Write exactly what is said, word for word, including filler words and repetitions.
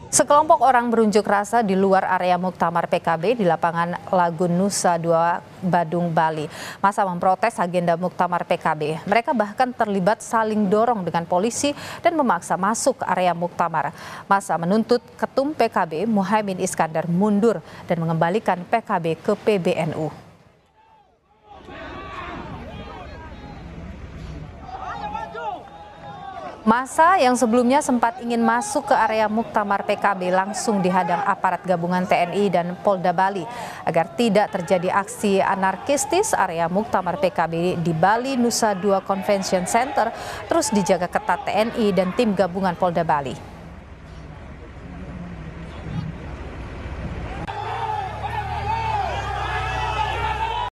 Sekelompok orang berunjuk rasa di luar area Muktamar P K B di lapangan Lagun Nusa Dua, Badung, Bali. Massa memprotes agenda Muktamar P K B. Mereka bahkan terlibat saling dorong dengan polisi dan memaksa masuk area Muktamar. Massa menuntut Ketum P K B Muhaimin Iskandar mundur dan mengembalikan P K B ke P B N U. Massa yang sebelumnya sempat ingin masuk ke area Muktamar P K B langsung dihadang aparat gabungan T N I dan Polda Bali agar tidak terjadi aksi anarkistis. Area Muktamar P K B di Bali Nusa Dua Convention Center terus dijaga ketat T N I dan tim gabungan Polda Bali.